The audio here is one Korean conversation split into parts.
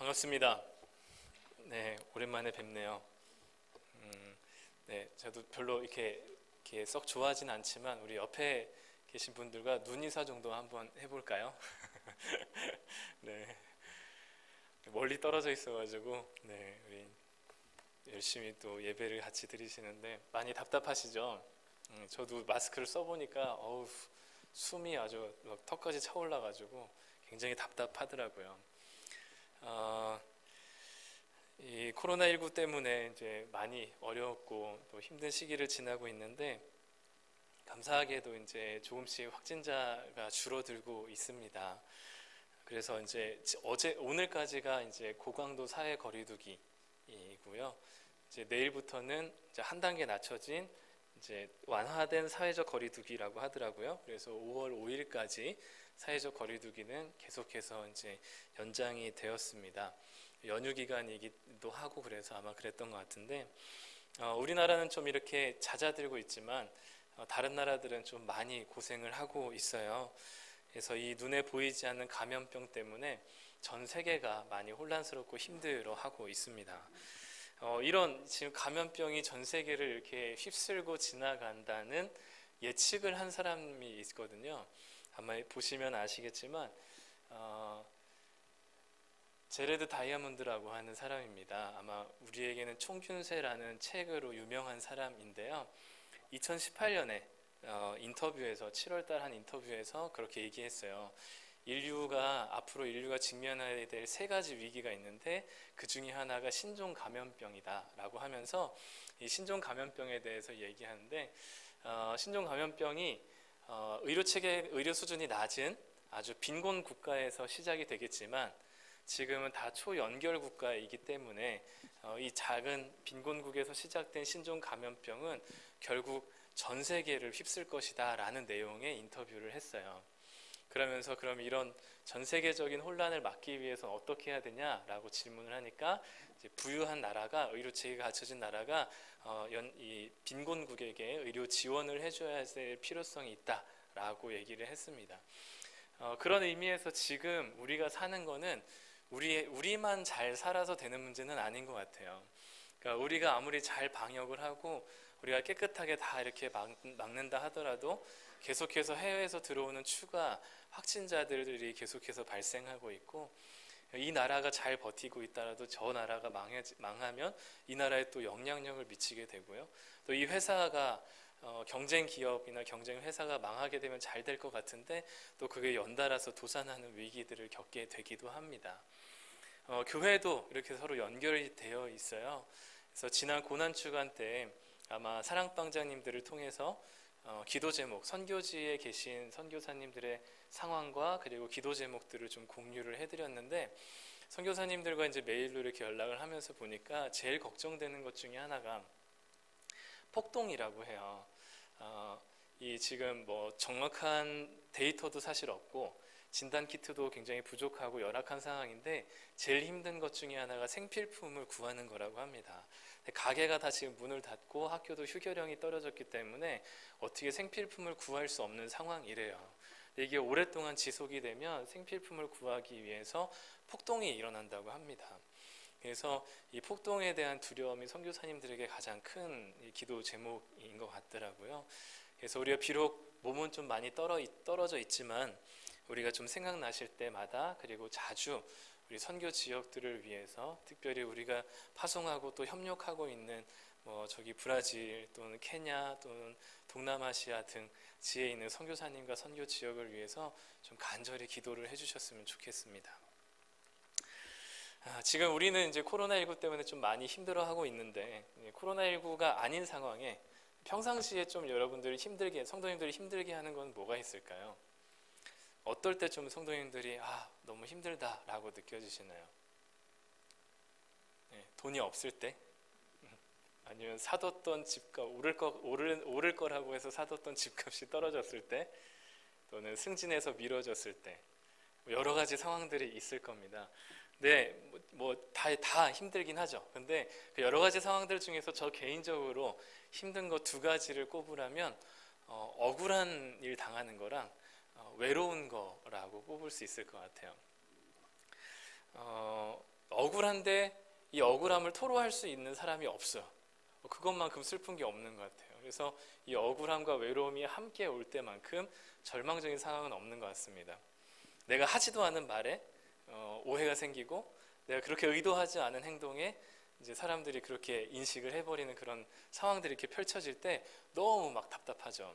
반갑습니다. 네, 오랜만에 뵙네요. 네, 저도 별로 이렇게 썩 좋아하진 않지만 우리 옆에 계신 분들과 눈인사 정도 한번 해볼까요? 네, 멀리 떨어져 있어가지고 네, 우리 열심히 또 예배를 같이 드리시는데 많이 답답하시죠? 저도 마스크를 써보니까 어우, 숨이 아주 막 턱까지 차올라가지고 굉장히 답답하더라고요. 어, 이 코로나19 때문에 이제 많이 어려웠고 또 힘든 시기를 지나고 있는데 감사하게도 이제 조금씩 확진자가 줄어들고 있습니다. 그래서 이제 오늘까지가 이제 고강도 사회 거리두기이고요. 이제 내일부터는 이제 한 단계 낮춰진 이제 완화된 사회적 거리두기라고 하더라고요. 그래서 5월 5일까지 사회적 거리두기는 계속해서 이제 연장이 되었습니다. 연휴 기간이기도 하고 그래서 아마 그랬던 것 같은데 우리나라는 좀 이렇게 잦아들고 있지만 다른 나라들은 좀 많이 고생을 하고 있어요. 그래서 이 눈에 보이지 않는 감염병 때문에 전 세계가 많이 혼란스럽고 힘들어하고 있습니다. 이런 지금 감염병이 전 세계를 이렇게 휩쓸고 지나간다는 예측을 한 사람이 있거든요. 아마 보시면 아시겠지만 제레드 다이아몬드라고 하는 사람입니다. 아마 우리에게는 총균세라는 책으로 유명한 사람인데요. 2018년에 인터뷰에서 7월달 한 인터뷰에서 그렇게 얘기했어요. 앞으로 인류가 직면해야 될 세 가지 위기가 있는데 그 중에 하나가 신종 감염병이다라고 하면서 이 신종 감염병에 대해서 얘기하는데 신종 감염병이 의료 수준이 낮은 아주 빈곤 국가에서 시작이 되겠지만 지금은 다 초연결 국가이기 때문에 이 작은 빈곤국에서 시작된 신종 감염병은 결국 전 세계를 휩쓸 것이다 라는 내용의 인터뷰를 했어요. 그러면서 그럼 이런 전 세계적인 혼란을 막기 위해서 어떻게 해야 되냐라고 질문을 하니까 이제 부유한 나라가 의료 체계가 갖춰진 나라가 이 빈곤국에게 의료 지원을 해줘야 될 필요성이 있다라고 얘기를 했습니다. 그런 의미에서 지금 우리가 사는 거는 우리만 잘 살아서 되는 문제는 아닌 것 같아요. 그러니까 우리가 아무리 잘 방역을 하고 우리가 깨끗하게 다 이렇게 막는다 하더라도 계속해서 해외에서 들어오는 추가 확진자들이 계속해서 발생하고 있고 이 나라가 잘 버티고 있다라도 저 나라가 망하면 이 나라에 또 영향력을 미치게 되고요. 또 이 회사가 경쟁 기업이나 경쟁 회사가 망하게 되면 잘 될 것 같은데 또 그게 연달아서 도산하는 위기들을 겪게 되기도 합니다. 교회도 이렇게 서로 연결이 되어 있어요. 그래서 지난 고난주간 때 아마 사랑방장님들을 통해서 기도 제목, 선교지에 계신 선교사님들의 상황과 그리고 기도 제목들을 좀 공유를 해드렸는데 선교사님들과 이제 메일로 이렇게 연락을 하면서 보니까 제일 걱정되는 것 중에 하나가 폭동이라고 해요. 이 지금 뭐 정확한 데이터도 사실 없고 진단 키트도 굉장히 부족하고 열악한 상황인데 제일 힘든 것 중에 하나가 생필품을 구하는 거라고 합니다. 가게가 다 지금 문을 닫고 학교도 휴교령이 떨어졌기 때문에 어떻게 생필품을 구할 수 없는 상황이래요. 이게 오랫동안 지속이 되면 생필품을 구하기 위해서 폭동이 일어난다고 합니다. 그래서 이 폭동에 대한 두려움이 선교사님들에게 가장 큰 기도 제목인 것 같더라고요. 그래서 우리가 비록 몸은 좀 많이 떨어져 있지만 우리가 좀 생각나실 때마다 그리고 자주 우리 선교 지역들을 위해서 특별히 우리가 파송하고 또 협력하고 있는 저기 브라질 또는 케냐 또는 동남아시아 등 지에 있는 선교사님과 선교 지역을 위해서 좀 간절히 기도를 해주셨으면 좋겠습니다. 지금 우리는 이제 코로나19 때문에 좀 많이 힘들어하고 있는데 코로나19가 아닌 상황에 평상시에 좀 여러분들이 성도님들이 힘들게 하는 건 뭐가 있을까요? 어떨 때 좀 성도님들이 너무 힘들다라고 느껴지시나요? 돈이 없을 때? 아니면 사뒀던 집값 오를 거라고 해서 사뒀던 집값이 떨어졌을 때? 또는 승진해서 미뤄졌을 때? 여러 가지 상황들이 있을 겁니다. 네, 다 힘들긴 하죠. 근데 그 여러 가지 상황들 중에서 저 개인적으로 힘든 거 두 가지를 꼽으라면 억울한 일 당하는 거랑 외로운 거라고 꼽을 수 있을 것 같아요. 억울한데 이 억울함을 토로할 수 있는 사람이 없어요. 그것만큼 슬픈 게 없는 것 같아요. 그래서 이 억울함과 외로움이 함께 올 때만큼 절망적인 상황은 없는 것 같습니다. 내가 하지도 않은 말에 오해가 생기고 내가 그렇게 의도하지 않은 행동에 이제 사람들이 그렇게 인식을 해버리는 그런 상황들이 이렇게 펼쳐질 때 너무 막 답답하죠.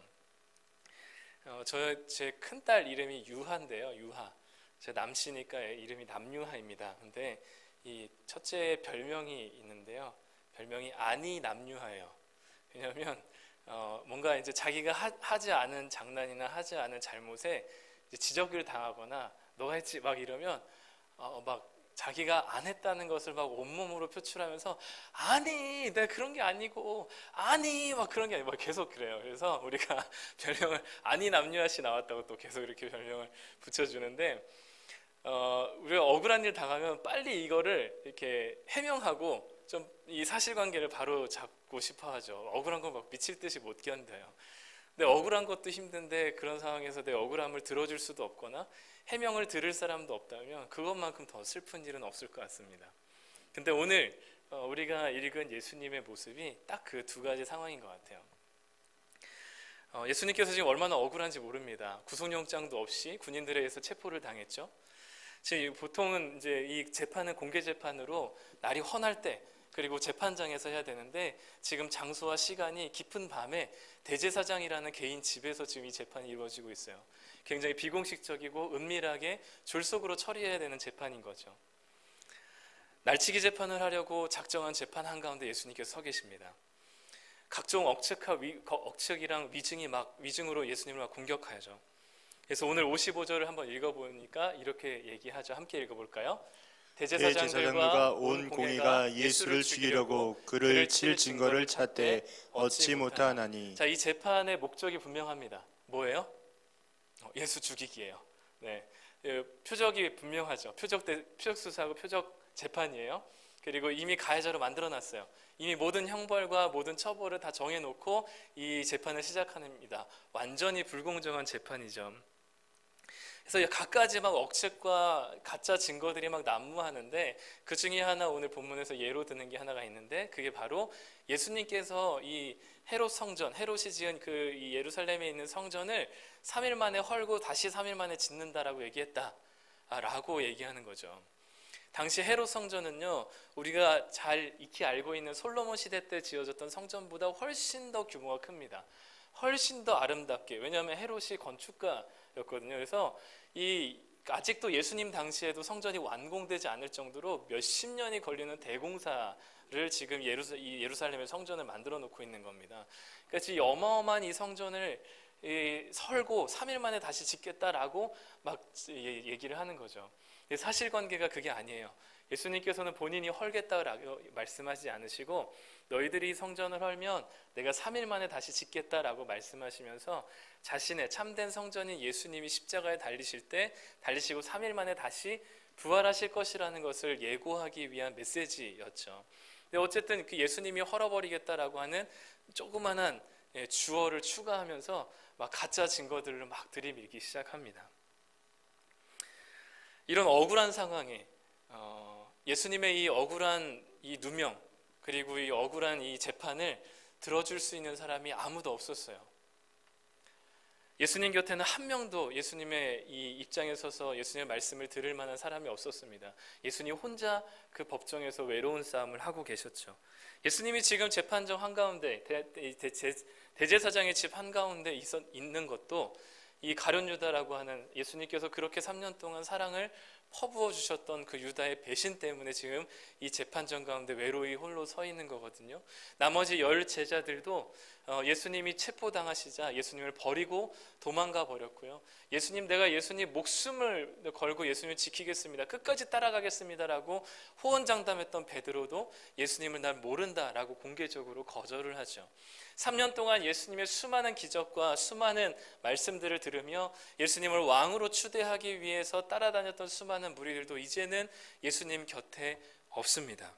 제 큰딸 이름이 유하인데요. 유하. 제 남씨니까 이름이 남유하입니다. 근데 이 첫째 별명이 있는데요. 별명이 아니 남유하예요. 왜냐하면 뭔가 이제 자기가 하지 않은 장난이나 하지 않은 잘못에 이제 지적을 당하거나 너가 했지 막 이러면 막 자기가 안 했다는 것을 막 온몸으로 표출하면서 아니 내가 그런 게 아니고 아니 막 그런 게 아니고 막 계속 그래요. 그래서 우리가 별명을 아니 남유아 씨 나왔다고 또 계속 이렇게 별명을 붙여주는데 우리가 억울한 일 당하면 빨리 이거를 이렇게 해명하고 좀 이 사실관계를 바로 잡고 싶어 하죠. 억울한 건 막 미칠 듯이 못 견뎌요. 근데 억울한 것도 힘든데 그런 상황에서 내 억울함을 들어줄 수도 없거나 해명을 들을 사람도 없다면 그것만큼 더 슬픈 일은 없을 것 같습니다. 근데 오늘 우리가 읽은 예수님의 모습이 딱 그 두 가지 상황인 것 같아요. 예수님께서 지금 얼마나 억울한지 모릅니다. 구속영장도 없이 군인들에 의해서 체포를 당했죠. 지금 보통은 이제 이 재판은 공개 재판으로 날이 헌할 때 그리고 재판장에서 해야 되는데 지금 장소와 시간이 깊은 밤에 대제사장이라는 개인 집에서 지금 이 재판이 이루어지고 있어요. 굉장히 비공식적이고 은밀하게 졸속으로 처리해야 되는 재판인 거죠. 날치기 재판을 하려고 작정한 재판 한가운데 예수님께서 서 계십니다. 각종 억측이랑 위증으로 예수님을 막 공격하죠. 그래서 오늘 55절을 한번 읽어보니까 이렇게 얘기하죠. 함께 읽어볼까요? 대제사장들과 온 공회가 예수를 죽이려고 그를 칠 증거를 찾되 얻지 못하나니. 자, 이 재판의 목적이 분명합니다. 뭐예요? 예수 죽이기예요. 네, 표적이 분명하죠. 표적 수사하고 표적 재판이에요. 그리고 이미 가해자로 만들어놨어요. 이미 모든 형벌과 모든 처벌을 다 정해놓고 이 재판을 시작합니다. 완전히 불공정한 재판이죠. 그래서 갖가지 막 억측과 가짜 증거들이 막 난무하는데 그 중에 하나 오늘 본문에서 예로 드는 게 하나가 있는데 그게 바로 예수님께서 이 헤롯이 지은 그 이 예루살렘에 있는 성전을 3일 만에 헐고 다시 3일 만에 짓는다라고 얘기했다라고 얘기하는 거죠. 당시 헤롯 성전은요, 우리가 잘 익히 알고 있는 솔로몬 시대 때 지어졌던 성전보다 훨씬 더 규모가 큽니다. 훨씬 더 아름답게. 왜냐하면 헤롯이 건축가였거든요. 그래서 아직도 예수님 당시에도 성전이 완공되지 않을 정도로 몇십 년이 걸리는 대공사를 지금 이 예루살렘의 성전을 만들어 놓고 있는 겁니다. 그러니까 이 어마어마한 이 성전을 설고 3일 만에 다시 짓겠다라고 막 얘기를 하는 거죠. 사실관계가 그게 아니에요. 예수님께서는 본인이 헐겠다라고 말씀하지 않으시고 너희들이 성전을 헐면 내가 3일 만에 다시 짓겠다라고 말씀하시면서 자신의 참된 성전인 예수님이 십자가에 달리시고 3일 만에 다시 부활하실 것이라는 것을 예고하기 위한 메시지였죠. 근데 어쨌든 그 예수님이 헐어버리겠다라고 하는 조그만한 주어를 추가하면서 막 가짜 증거들을 막 들이밀기 시작합니다. 이런 억울한 상황에 예수님의 이 억울한 이 누명 그리고 이 억울한 이 재판을 들어줄 수 있는 사람이 아무도 없었어요. 예수님 곁에는 한 명도 예수님의 이 입장에 서서 예수님의 말씀을 들을 만한 사람이 없었습니다. 예수님 혼자 그 법정에서 외로운 싸움을 하고 계셨죠. 예수님이 지금 재판정 한가운데 대제사장의 집 한가운데 있는 것도 이 가룟 유다라고 하는 예수님께서 그렇게 3년 동안 사랑을 퍼부어 주셨던 그 유다의 배신 때문에 지금 이 재판정 가운데 외로이 홀로 서 있는 거거든요. 나머지 10 제자들도 예수님이 체포당하시자 예수님을 버리고 도망가 버렸고요. 내가 예수님 목숨을 걸고 예수님을 지키겠습니다. 끝까지 따라가겠습니다라고 호언장담했던 베드로도 예수님을 날 모른다라고 공개적으로 거절을 하죠. 3년 동안 예수님의 수많은 기적과 수많은 말씀들을 들으며 예수님을 왕으로 추대하기 위해서 따라다녔던 수많은 무리들도 이제는 예수님 곁에 없습니다.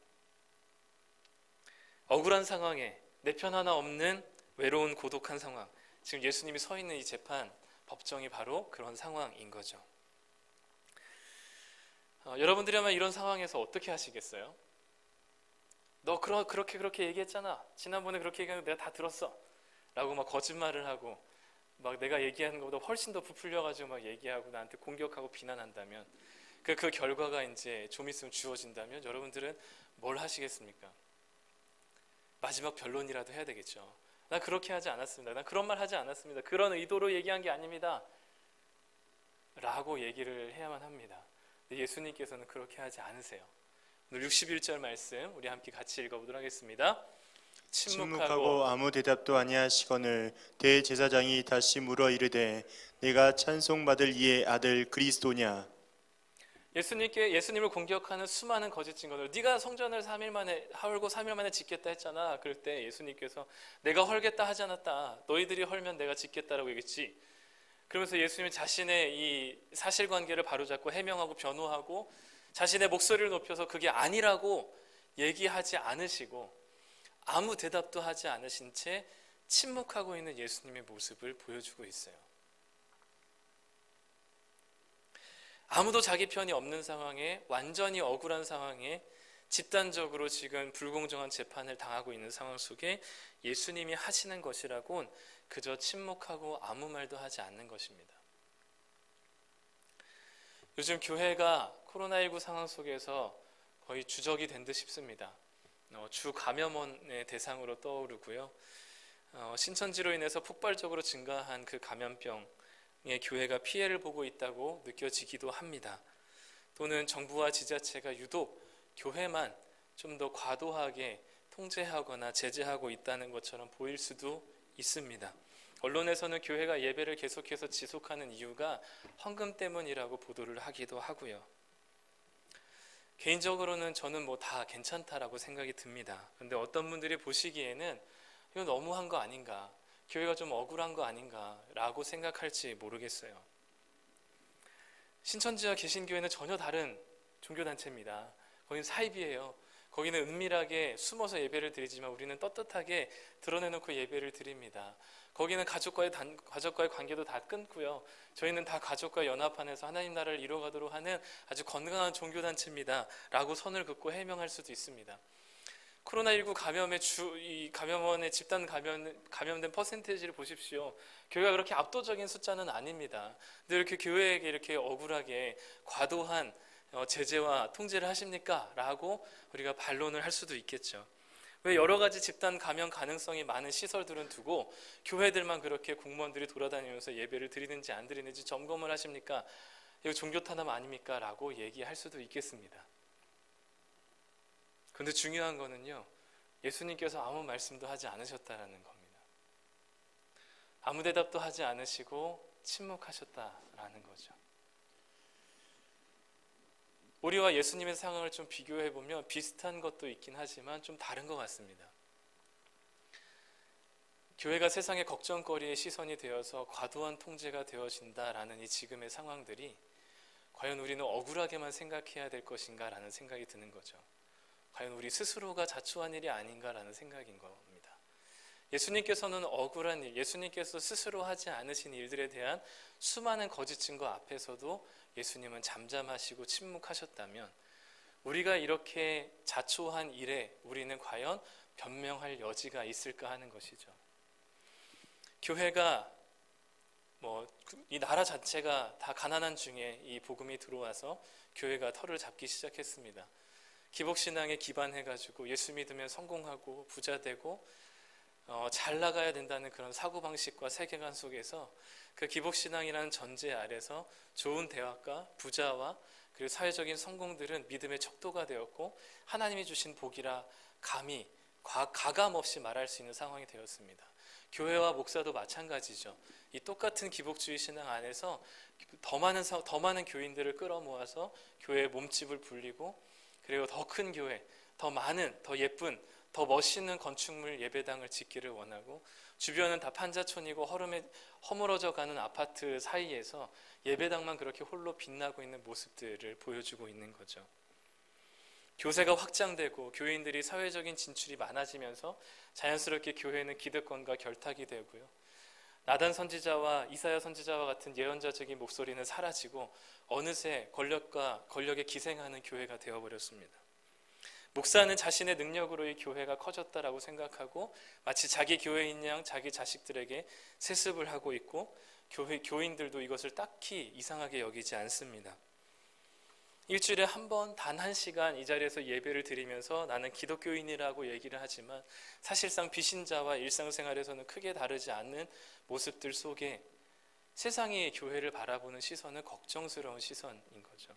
억울한 상황에 내 편 하나 없는 외로운 고독한 상황, 지금 예수님이 서 있는 이 재판 법정이 바로 그런 상황인 거죠. 여러분들이 아마 이런 상황에서 어떻게 하시겠어요? 너 그렇게 얘기했잖아. 지난번에 그렇게 얘기했는데 내가 다 들었어. 라고 막 거짓말을 하고 막 내가 얘기하는 것보다 훨씬 더 부풀려가지고 막 얘기하고 나한테 공격하고 비난한다면 그 결과가 이제 좀 있으면 주어진다면 여러분들은 뭘 하시겠습니까? 마지막 변론이라도 해야 되겠죠. 나 그렇게 하지 않았습니다. 난 그런 말 하지 않았습니다. 그런 의도로 얘기한 게 아닙니다. 라고 얘기를 해야만 합니다. 예수님께서는 그렇게 하지 않으세요. 오늘 61절 말씀 우리 함께 같이 읽어보도록 하겠습니다. 침묵하고 아무 대답도 아니하시거늘 대제사장이 다시 물어 이르되 내가 찬송받을 이의 아들 그리스도냐. 예수님을 공격하는 수많은 거짓 증거들, 네가 성전을 3일 만에 헐고 3일 만에 짓겠다 했잖아. 그럴 때 예수님께서 내가 헐겠다 하지 않았다. 너희들이 헐면 내가 짓겠다라고 얘기했지. 그러면서 예수님이 자신의 이 사실관계를 바로잡고 해명하고 변호하고 자신의 목소리를 높여서 그게 아니라고 얘기하지 않으시고 아무 대답도 하지 않으신 채 침묵하고 있는 예수님의 모습을 보여주고 있어요. 아무도 자기 편이 없는 상황에, 완전히 억울한 상황에, 집단적으로 지금 불공정한 재판을 당하고 있는 상황 속에 예수님이 하시는 것이라곤 그저 침묵하고 아무 말도 하지 않는 것입니다. 요즘 교회가 코로나19 상황 속에서 거의 주적이 된 듯 싶습니다. 주 감염원의 대상으로 떠오르고요. 신천지로 인해서 폭발적으로 증가한 그 감염병에 교회가 피해를 보고 있다고 느껴지기도 합니다. 또는 정부와 지자체가 유독 교회만 좀 더 과도하게 통제하거나 제재하고 있다는 것처럼 보일 수도 있습니다. 언론에서는 교회가 예배를 계속해서 지속하는 이유가 헌금 때문이라고 보도를 하기도 하고요. 개인적으로는 저는 뭐 다 괜찮다라고 생각이 듭니다. 그런데 어떤 분들이 보시기에는 이거 너무한 거 아닌가, 교회가 좀 억울한 거 아닌가 라고 생각할지 모르겠어요. 신천지와 개신교회는 전혀 다른 종교단체입니다. 거기는 사입이에요. 거기는 은밀하게 숨어서 예배를 드리지만 우리는 떳떳하게 드러내놓고 예배를 드립니다. 거기는 가족과의 관계도 다 끊고요. 저희는 다 가족과 연합하면서 하나님 나라를 이루어가도록 하는 아주 건강한 종교단체입니다. 라고 선을 긋고 해명할 수도 있습니다. 코로나19 이 감염원의 집단 감염된 퍼센테이지를 보십시오. 교회가 그렇게 압도적인 숫자는 아닙니다. 근데 이렇게 교회에게 이렇게 억울하게 과도한 제재와 통제를 하십니까? 라고 우리가 반론을 할 수도 있겠죠. 왜 여러 가지 집단 감염 가능성이 많은 시설들은 두고 교회들만 그렇게 공무원들이 돌아다니면서 예배를 드리는지 안 드리는지 점검을 하십니까? 이거 종교 탄압 아닙니까? 라고 얘기할 수도 있겠습니다. 그런데 중요한 거는요, 예수님께서 아무 말씀도 하지 않으셨다라는 겁니다. 아무 대답도 하지 않으시고 침묵하셨다라는 거죠. 우리와 예수님의 상황을 좀 비교해보면 비슷한 것도 있긴 하지만 좀 다른 것 같습니다. 교회가 세상의 걱정거리의 시선이 되어서 과도한 통제가 되어진다라는 이 지금의 상황들이 과연 우리는 억울하게만 생각해야 될 것인가 라는 생각이 드는 거죠. 과연 우리 스스로가 자초한 일이 아닌가라는 생각인 겁니다. 예수님께서는 억울한 일, 예수님께서 스스로 하지 않으신 일들에 대한 수많은 거짓 증거 앞에서도 예수님은 잠잠하시고 침묵하셨다면 우리가 이렇게 자초한 일에 우리는 과연 변명할 여지가 있을까 하는 것이죠. 교회가 이 나라 자체가 다 가난한 중에 이 복음이 들어와서 교회가 털을 잡기 시작했습니다. 기복신앙에 기반해가지고 예수 믿으면 성공하고 부자 되고 잘 나가야 된다는 그런 사고방식과 세계관 속에서 그 기복신앙이라는 전제 아래서 좋은 대학과 부자와 그리고 사회적인 성공들은 믿음의 척도가 되었고 하나님이 주신 복이라 감히 가감 없이 말할 수 있는 상황이 되었습니다. 교회와 목사도 마찬가지죠. 이 똑같은 기복주의 신앙 안에서 더 많은 교인들을 끌어모아서 교회의 몸집을 불리고 그리고 더 큰 교회, 더 많은, 더 예쁜, 더 멋있는 건축물 예배당을 짓기를 원하고 주변은 다 판자촌이고 허물어져가는 아파트 사이에서 예배당만 그렇게 홀로 빛나고 있는 모습들을 보여주고 있는 거죠. 교세가 확장되고 교인들이 사회적인 진출이 많아지면서 자연스럽게 교회는 기득권과 결탁이 되고요. 나단 선지자와 이사야 선지자와 같은 예언자적인 목소리는 사라지고 어느새 권력에 기생하는 교회가 되어버렸습니다. 목사는 자신의 능력으로 이 교회가 커졌다라고 생각하고 마치 자기 교회인 양 자기 자식들에게 세습을 하고 있고 교인들도 이것을 딱히 이상하게 여기지 않습니다. 일주일에 한 번, 단 1시간 이 자리에서 예배를 드리면서 나는 기독교인이라고 얘기를 하지만 사실상 비신자와 일상생활에서는 크게 다르지 않는 모습들 속에 세상이 교회를 바라보는 시선은 걱정스러운 시선인 거죠.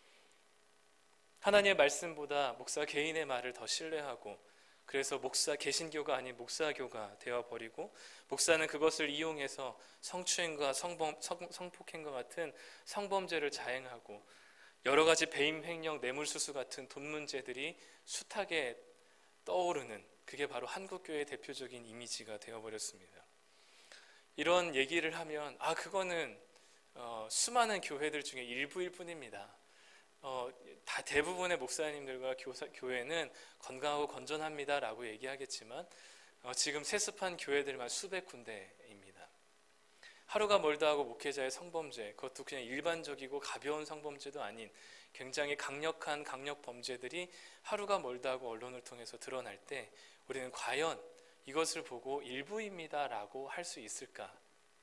하나님의 말씀보다 목사 개인의 말을 더 신뢰하고 그래서 목사 개신교가 아닌 목사교가 되어버리고 목사는 그것을 이용해서 성추행과 성폭행과 같은 성범죄를 자행하고 여러 가지 배임 횡령, 뇌물수수 같은 돈 문제들이 숱하게 떠오르는 그게 바로 한국교회의 대표적인 이미지가 되어버렸습니다. 이런 얘기를 하면 그거는 수많은 교회들 중에 일부일 뿐입니다. 다 대부분의 목사님들과 교회는 건강하고 건전합니다라고 얘기하겠지만 지금 세습한 교회들만 수백 군데입니다. 하루가 멀다 하고 목회자의 성범죄, 그것도 그냥 일반적이고 가벼운 성범죄도 아닌 굉장히 강력한 강력 범죄들이 하루가 멀다 하고 언론을 통해서 드러날 때 우리는 과연 이것을 보고 일부입니다라고 할 수 있을까?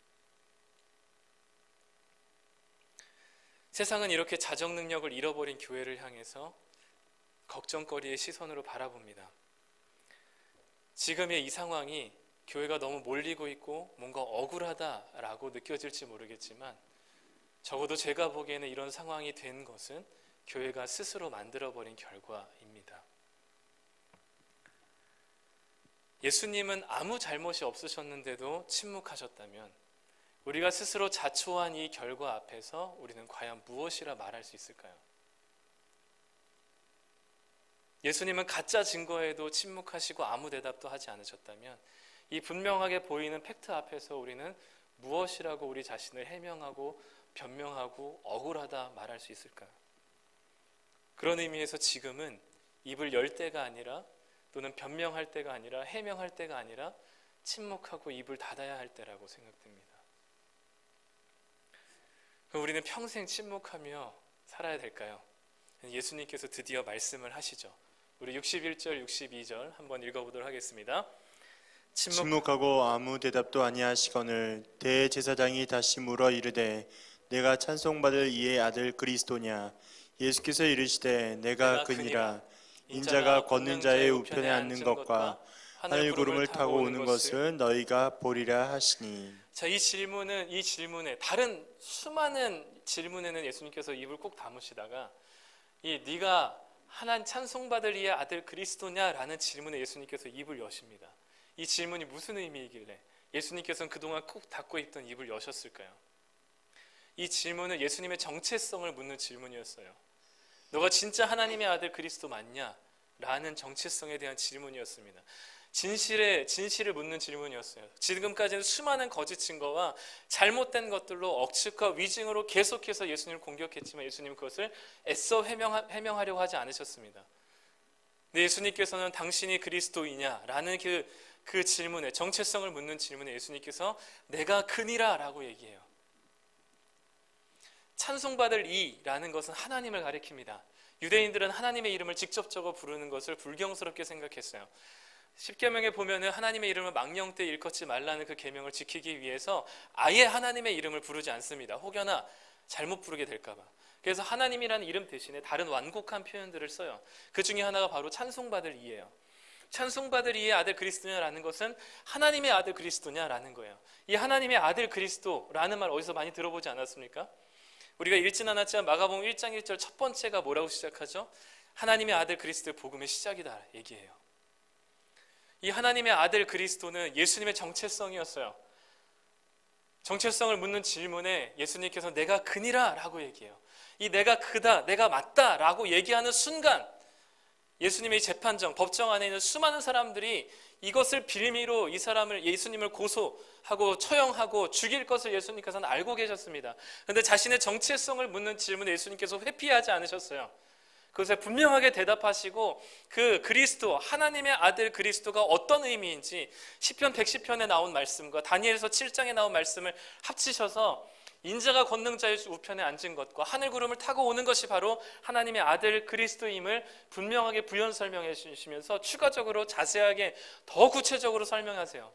세상은 이렇게 자정 능력을 잃어버린 교회를 향해서 걱정거리의 시선으로 바라봅니다. 지금의 이 상황이 교회가 너무 몰리고 있고 뭔가 억울하다라고 느껴질지 모르겠지만 적어도 제가 보기에는 이런 상황이 된 것은 교회가 스스로 만들어버린 결과입니다. 예수님은 아무 잘못이 없으셨는데도 침묵하셨다면 우리가 스스로 자초한 이 결과 앞에서 우리는 과연 무엇이라 말할 수 있을까요? 예수님은 가짜 증거에도 침묵하시고 아무 대답도 하지 않으셨다면 이 분명하게 보이는 팩트 앞에서 우리는 무엇이라고 우리 자신을 해명하고 변명하고 억울하다 말할 수 있을까요? 그런 의미에서 지금은 입을 열 때가 아니라 또는 변명할 때가 아니라 해명할 때가 아니라 침묵하고 입을 닫아야 할 때라고 생각됩니다. 그럼 우리는 평생 침묵하며 살아야 될까요? 예수님께서 드디어 말씀을 하시죠. 우리 61절, 62절 한번 읽어보도록 하겠습니다. 침묵하고 아무 대답도 아니하시거늘 대제사장이 다시 물어 이르되 내가 찬송받을 이의 아들 그리스도냐? 예수께서 이르시되 내가 그니라. 인자가 걷는 자의 우편에 앉는 것과 하늘 구름을 타고 오는 것을 너희가 보리라 하시니. 자, 이 질문에 다른 수많은 질문에는 예수님께서 입을 꼭 다무시다가 네가 하나님 찬송받을 이의 아들 그리스도냐라는 질문에 예수님께서 입을 여십니다. 이 질문이 무슨 의미이길래 예수님께서는 그동안 꼭 닫고 있던 입을 여셨을까요? 이 질문은 예수님의 정체성을 묻는 질문이었어요. 너가 진짜 하나님의 아들 그리스도 맞냐? 라는 정체성에 대한 질문이었습니다. 진실을 묻는 질문이었어요. 지금까지는 수많은 거짓 증거와 잘못된 것들로 억측과 위증으로 계속해서 예수님을 공격했지만 예수님은 그것을 애써 해명하려고 하지 않으셨습니다. 근데 예수님께서는 당신이 그리스도이냐라는 그 질문에 정체성을 묻는 질문에 예수님께서 내가 그니라 라고 얘기해요. 찬송받을 이라는 것은 하나님을 가리킵니다. 유대인들은 하나님의 이름을 직접적으로 부르는 것을 불경스럽게 생각했어요. 십계명에 보면은 하나님의 이름을 망령 때 일컫지 말라는 그 계명을 지키기 위해서 아예 하나님의 이름을 부르지 않습니다. 혹여나 잘못 부르게 될까봐. 그래서 하나님이라는 이름 대신에 다른 완곡한 표현들을 써요. 그 중에 하나가 바로 찬송받을 이예요. 찬송받을 이의 아들 그리스도냐라는 것은 하나님의 아들 그리스도냐라는 거예요. 이 하나님의 아들 그리스도라는 말 어디서 많이 들어보지 않았습니까? 우리가 읽진 않았지만 마가복음 1장 1절 첫 번째가 뭐라고 시작하죠? 하나님의 아들 그리스도의 복음의 시작이다 얘기해요. 이 하나님의 아들 그리스도는 예수님의 정체성이었어요. 정체성을 묻는 질문에 예수님께서 내가 그니라 라고 얘기해요. 이 내가 그다, 내가 맞다 라고 얘기하는 순간 예수님의 재판정, 법정 안에 있는 수많은 사람들이 이것을 빌미로 예수님을 고소하고 처형하고 죽일 것을 예수님께서는 알고 계셨습니다. 그런데 자신의 정체성을 묻는 질문에 예수님께서 회피하지 않으셨어요. 그것에 분명하게 대답하시고 그 그리스도, 하나님의 아들 그리스도가 어떤 의미인지 시편 110편에 나온 말씀과 다니엘서 7장에 나온 말씀을 합치셔서 인자가 권능자의 우편에 앉은 것과 하늘 구름을 타고 오는 것이 바로 하나님의 아들 그리스도임을 분명하게 부연 설명해 주시면서 추가적으로 자세하게 더 구체적으로 설명하세요.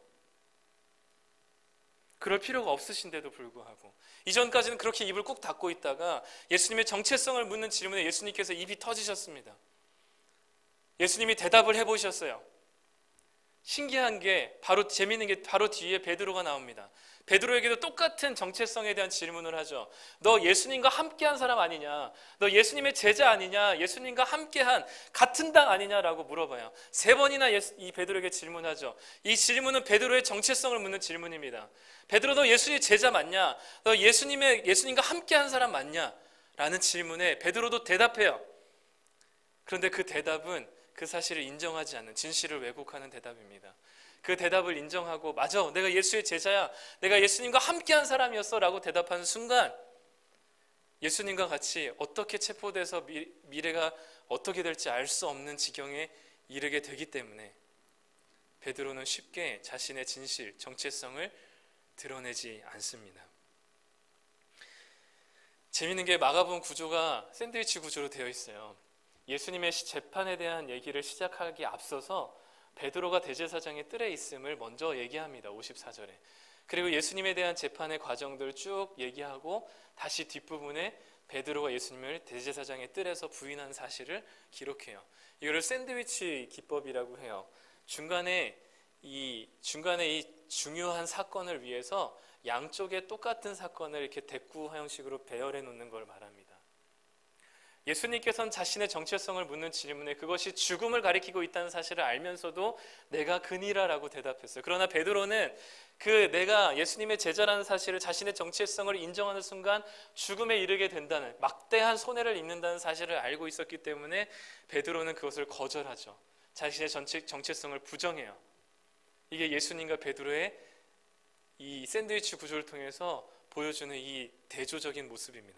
그럴 필요가 없으신데도 불구하고 이전까지는 그렇게 입을 꾹 닫고 있다가 예수님의 정체성을 묻는 질문에 예수님께서 입이 터지셨습니다. 예수님이 대답을 해보셨어요. 신기한 게 바로 재미있는 게 바로 뒤에 베드로가 나옵니다. 베드로에게도 똑같은 정체성에 대한 질문을 하죠. 너 예수님과 함께한 사람 아니냐? 너 예수님의 제자 아니냐? 예수님과 함께한 같은 당 아니냐라고 물어봐요. 3번이나 이 베드로에게 질문하죠. 이 질문은 베드로의 정체성을 묻는 질문입니다. 베드로, 너 예수님의 제자 맞냐? 너 예수님과 함께한 사람 맞냐? 라는 질문에 베드로도 대답해요. 그런데 그 대답은 그 사실을 인정하지 않는, 진실을 왜곡하는 대답입니다. 그 대답을 인정하고 맞아, 내가 예수의 제자야, 내가 예수님과 함께한 사람이었어 라고 대답하는 순간 예수님과 같이 어떻게 체포돼서 미래가 어떻게 될지 알 수 없는 지경에 이르게 되기 때문에 베드로는 쉽게 자신의 진실, 정체성을 드러내지 않습니다. 재미있는 게 마가복음 구조가 샌드위치 구조로 되어 있어요. 예수님의 재판에 대한 얘기를 시작하기에 앞서서 베드로가 대제사장의 뜰에 있음을 먼저 얘기합니다. 54절에. 그리고 예수님에 대한 재판의 과정들을 쭉 얘기하고 다시 뒷부분에 베드로가 예수님을 대제사장의 뜰에서 부인한 사실을 기록해요. 이거를 샌드위치 기법이라고 해요. 중간에 이 중요한 사건을 위해서 양쪽에 똑같은 사건을 이렇게 대꾸 형식으로 배열해 놓는 걸 말합니다. 예수님께서는 자신의 정체성을 묻는 질문에 그것이 죽음을 가리키고 있다는 사실을 알면서도 내가 그니라라고 대답했어요. 그러나 베드로는 내가 예수님의 제자라는 사실을, 자신의 정체성을 인정하는 순간 죽음에 이르게 된다는, 막대한 손해를 입는다는 사실을 알고 있었기 때문에 베드로는 그것을 거절하죠. 자신의 정체성을 부정해요. 이게 예수님과 베드로의 이 샌드위치 구조를 통해서 보여주는 이 대조적인 모습입니다.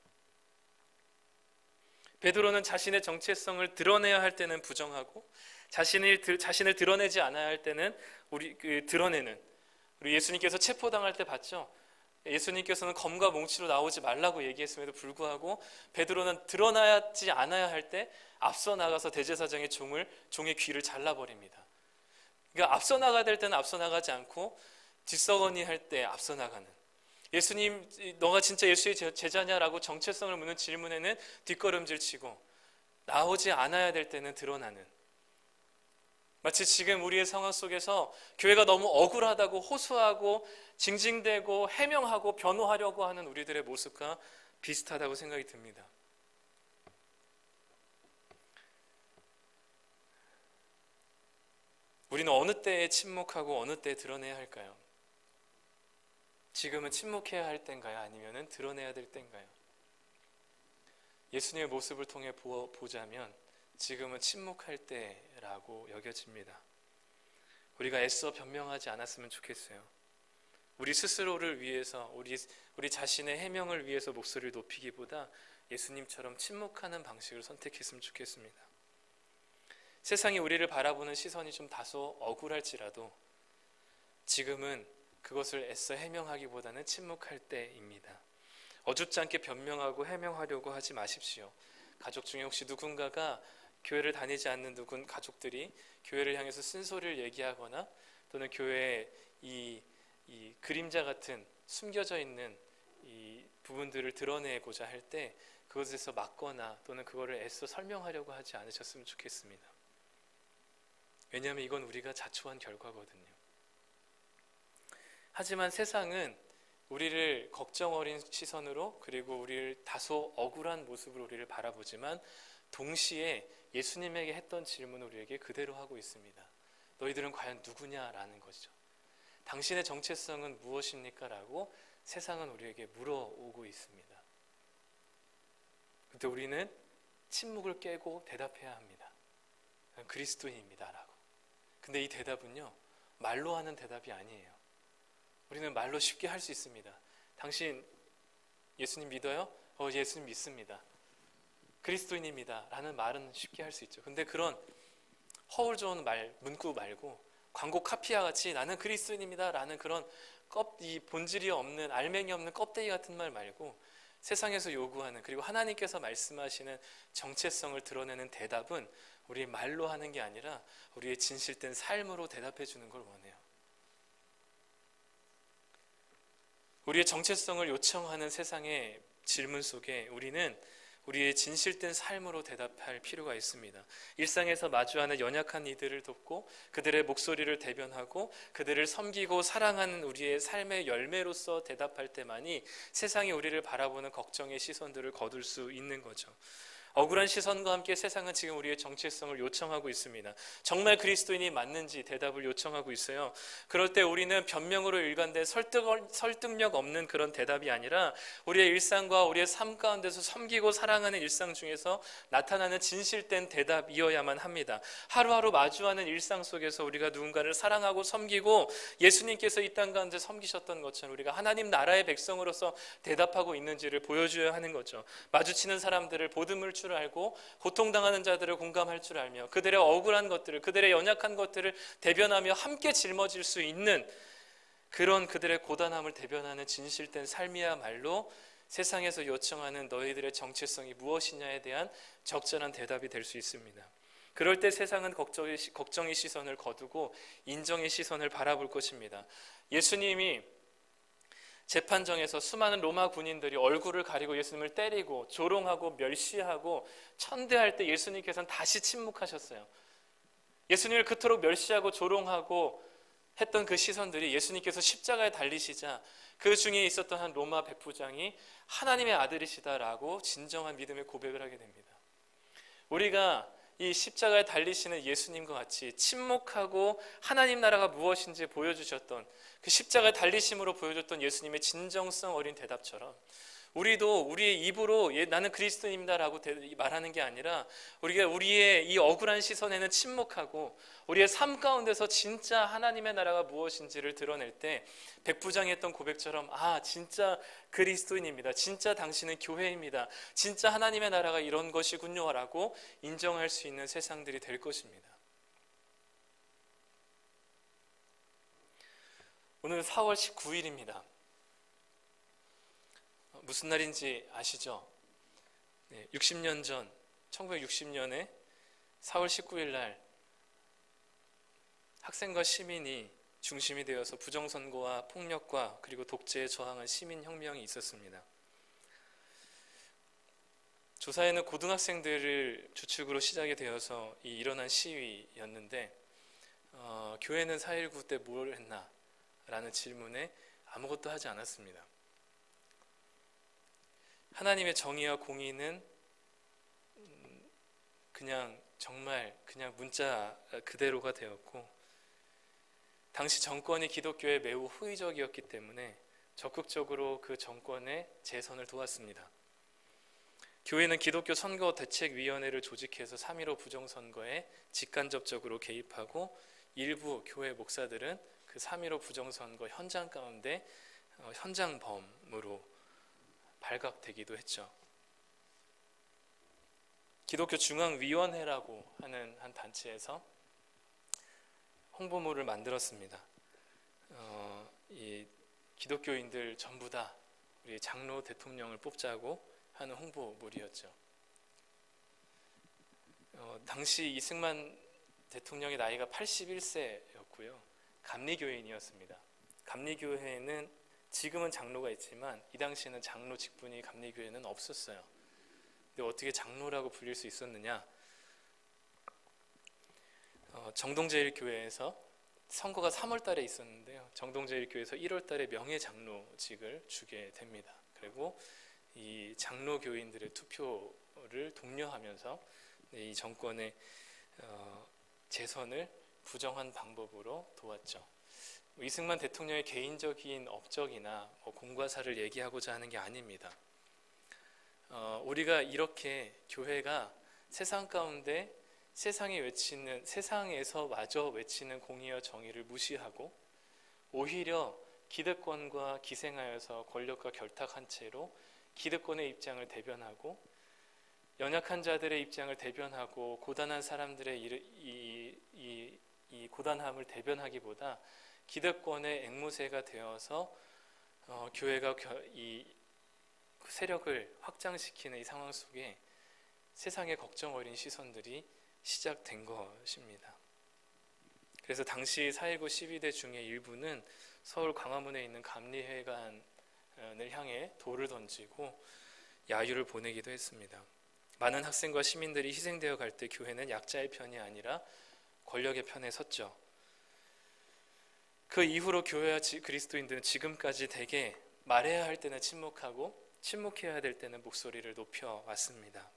베드로는 자신의 정체성을 드러내야 할 때는 부정하고 자신을 드러내지 않아야 할 때는 드러내는, 우리 예수님께서 체포당할 때 봤죠? 예수님께서는 검과 몽치로 나오지 말라고 얘기했음에도 불구하고 베드로는 드러나지 않아야 할 때 앞서 나가서 대제사장의 종의 귀를 잘라버립니다. 그러니까 앞서 나가야 될 때는 앞서 나가지 않고 뒷서거니 할 때 앞서 나가는, 예수님 너가 진짜 예수의 제자냐라고 정체성을 묻는 질문에는 뒷걸음질 치고 나오지 않아야 될 때는 드러나는, 마치 지금 우리의 상황 속에서 교회가 너무 억울하다고 호소하고 징징대고 해명하고 변호하려고 하는 우리들의 모습과 비슷하다고 생각이 듭니다. 우리는 어느 때에 침묵하고 어느 때에 드러내야 할까요? 지금은 침묵해야 할 때인가요? 아니면 드러내야 될 때인가요? 예수님의 모습을 통해 보자면 지금은 침묵할 때라고 여겨집니다. 우리가 애써 변명하지 않았으면 좋겠어요. 우리 스스로를 위해서, 우리 자신의 해명을 위해서 목소리를 높이기보다 예수님처럼 침묵하는 방식을 선택했으면 좋겠습니다. 세상이 우리를 바라보는 시선이 좀 다소 억울할지라도 지금은 그것을 애써 해명하기보다는 침묵할 때입니다. 어줍지 않게 변명하고 해명하려고 하지 마십시오. 가족 중에 혹시 누군가가 교회를 다니지 않는 가족들이 교회를 향해서 쓴소리를 얘기하거나 또는 교회의 이 그림자 같은 숨겨져 있는 이 부분들을 드러내고자 할 때 그것에서 막거나 또는 그거를 애써 설명하려고 하지 않으셨으면 좋겠습니다. 왜냐하면 이건 우리가 자초한 결과거든요. 하지만 세상은 우리를 걱정 어린 시선으로, 그리고 우리를 다소 억울한 모습으로 우리를 바라보지만 동시에 예수님에게 했던 질문을 우리에게 그대로 하고 있습니다. 너희들은 과연 누구냐라는 것이죠. 당신의 정체성은 무엇입니까? 라고 세상은 우리에게 물어오고 있습니다. 그때 우리는 침묵을 깨고 대답해야 합니다. 그리스도인입니다 라고. 근데 이 대답은요, 말로 하는 대답이 아니에요. 우리는 말로 쉽게 할 수 있습니다. 당신 예수님 믿어요? 예수님 믿습니다. 그리스도인입니다 라는 말은 쉽게 할 수 있죠. 근데 그런 허울 좋은 말, 문구 말고 광고 카피와 같이 나는 그리스도인입니다 라는 그런 이 본질이 없는, 알맹이 없는 껍데기 같은 말 말고 세상에서 요구하는, 그리고 하나님께서 말씀하시는 정체성을 드러내는 대답은 우리의 말로 하는 게 아니라 우리의 진실된 삶으로 대답해 주는 걸 원해요. 우리의 정체성을 요청하는 세상의 질문 속에 우리는 우리의 진실된 삶으로 대답할 필요가 있습니다. 일상에서 마주하는 연약한 이들을 돕고 그들의 목소리를 대변하고 그들을 섬기고 사랑하는 우리의 삶의 열매로서 대답할 때만이 세상이 우리를 바라보는 걱정의 시선들을 거둘 수 있는 거죠. 억울한 시선과 함께 세상은 지금 우리의 정체성을 요청하고 있습니다. 정말 그리스도인이 맞는지 대답을 요청하고 있어요. 그럴 때 우리는 변명으로 일관된 설득력 없는 그런 대답이 아니라 우리의 일상과 우리의 삶 가운데서 섬기고 사랑하는 일상 중에서 나타나는 진실된 대답이어야만 합니다. 하루하루 마주하는 일상 속에서 우리가 누군가를 사랑하고 섬기고 예수님께서 이 땅 가운데 섬기셨던 것처럼 우리가 하나님 나라의 백성으로서 대답하고 있는지를 보여줘야 하는 거죠. 마주치는 사람들을 보듬을 줄 알고 고통당하는 자들을 공감할 줄 알며 그들의 억울한 것들을, 그들의 연약한 것들을 대변하며 함께 짊어질 수 있는 그런 그들의 고단함을 대변하는 진실된 삶이야말로 세상에서 요청하는 너희들의 정체성이 무엇이냐에 대한 적절한 대답이 될 수 있습니다. 그럴 때 세상은 걱정의 시선을 거두고 인정의 시선을 바라볼 것입니다. 예수님이 재판정에서 수많은 로마 군인들이 얼굴을 가리고 예수님을 때리고 조롱하고 멸시하고 천대할 때 예수님께서는 다시 침묵하셨어요. 예수님을 그토록 멸시하고 조롱하고 했던 그 시선들이 예수님께서 십자가에 달리시자 그 중에 있었던 한 로마 백부장이 하나님의 아들이시다라고 진정한 믿음의 고백을 하게 됩니다. 우리가 이 십자가에 달리시는 예수님과 같이 침묵하고 하나님 나라가 무엇인지 보여주셨던 그 십자가에 달리심으로 보여줬던 예수님의 진정성 어린 대답처럼 우리도 우리의 입으로 나는 그리스도인입니다라고 말하는 게 아니라 우리가 우리의 이 억울한 시선에는 침묵하고 우리의 삶 가운데서 진짜 하나님의 나라가 무엇인지를 드러낼 때 백부장이 했던 고백처럼 진짜 그리스도인입니다. 진짜 당신은 교회입니다. 진짜 하나님의 나라가 이런 것이군요 라고 인정할 수 있는 세상들이 될 것입니다. 오늘 4월 19일입니다. 무슨 날인지 아시죠? 60년 전 1960년에 4월 19일 날 학생과 시민이 중심이 되어서 부정선거와 폭력과 그리고 독재에 저항한 시민혁명이 있었습니다. 조사에는 고등학생들을 주축으로 시작이 되어서 일어난 시위였는데 교회는 4.19 때 뭘 했나? 라는 질문에 아무것도 하지 않았습니다. 하나님의 정의와 공의는 정말 문자 그대로가 되었고 당시 정권이 기독교에 매우 호의적이었기 때문에 적극적으로 그 정권의 재선을 도왔습니다. 교회는 기독교 선거대책위원회를 조직해서 3.15 부정선거에 직간접적으로 개입하고 일부 교회 목사들은 그 3.15 부정선거 현장 가운데 현장범으로 발각되기도 했죠. 기독교 중앙위원회라고 하는 한 단체에서 홍보물을 만들었습니다. 이 기독교인들 전부 다 우리 장로 대통령을 뽑자고 하는 홍보물이었죠. 당시 이승만 대통령의 나이가 81세였고요. 감리교인이었습니다. 감리교회는 지금은 장로가 있지만 이 당시에는 장로 직분이 감리교회는 없었어요. 근데 어떻게 장로라고 불릴 수 있었느냐? 정동제일교회에서 선거가 3월 달에 있었는데요. 정동제일교회에서 1월 달에 명예장로직을 주게 됩니다. 그리고 이 장로교인들의 투표를 독려하면서 이 정권의 재선을 부정한 방법으로 도왔죠. 이승만 대통령의 개인적인 업적이나 공과사를 얘기하고자 하는 게 아닙니다. 우리가 이렇게 교회가 세상 가운데 세상에서 마저 외치는 공의와 정의를 무시하고 오히려 기득권과 기생하여서 권력과 결탁한 채로 기득권의 입장을 대변하고 연약한 자들의 입장을 대변하고 고단한 사람들의 이 고단함을 대변하기보다 기득권의 앵무새가 되어서 교회가 이 세력을 확장시키는 이 상황 속에 세상의 걱정 어린 시선들이 시작된 것입니다. 그래서 당시 4.19 12대 중에 일부는 서울 광화문에 있는 감리회관을 향해 돌을 던지고 야유를 보내기도 했습니다. 많은 학생과 시민들이 희생되어 갈 때 교회는 약자의 편이 아니라 권력의 편에 섰죠. 그 이후로 교회와 그리스도인들은 지금까지 대개 말해야 할 때는 침묵하고 침묵해야 될 때는 목소리를 높여왔습니다.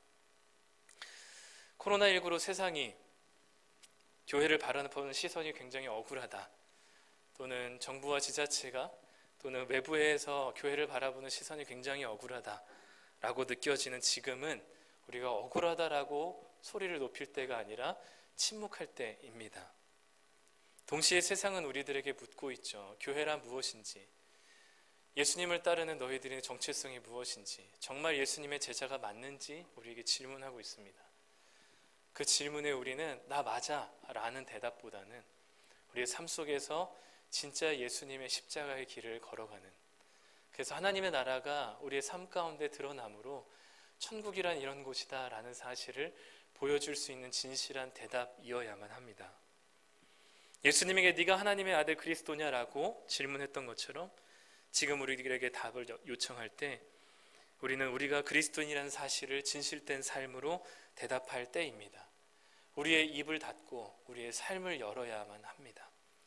코로나19로 세상이 교회를 바라보는 시선이 굉장히 억울하다, 또는 정부와 지자체가 또는 외부에서 교회를 바라보는 시선이 굉장히 억울하다라고 느껴지는 지금은 우리가 억울하다라고 소리를 높일 때가 아니라 침묵할 때입니다. 동시에 세상은 우리들에게 묻고 있죠. 교회란 무엇인지, 예수님을 따르는 너희들의 정체성이 무엇인지, 정말 예수님의 제자가 맞는지 우리에게 질문하고 있습니다. 그 질문에 우리는 나 맞아 라는 대답보다는 우리의 삶 속에서 진짜 예수님의 십자가의 길을 걸어가는, 그래서 하나님의 나라가 우리의 삶 가운데 드러남으로 천국이란 이런 곳이다 라는 사실을 보여줄 수 있는 진실한 대답이어야만 합니다. 예수님에게 네가 하나님의 아들 그리스도냐라고 질문했던 것처럼 지금 우리에게 답을 요청할 때 우리는 우리가 그리스도인이라는 사실을 진실된 삶으로 대답할 때입니다. 우리의 입을 닫고 우리의 삶을 열어야만 합니다.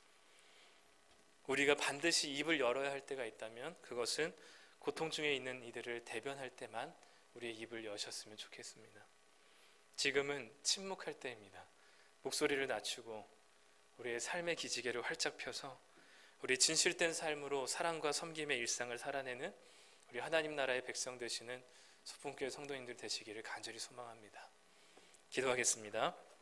우리가 반드시 입을 열어야 할 때가 있다면 그것은 고통 중에 있는 이들을 대변할 때만 우리의 입을 여셨으면 좋겠습니다. 지금은 침묵할 때입니다. 목소리를 낮추고 우리의 삶의 기지개를 활짝 펴서 우리 진실된 삶으로 사랑과 섬김의 일상을 살아내는 우리 하나님 나라의 백성 되시는 소풍교회 성도님들 되시기를 간절히 소망합니다. 기도하겠습니다.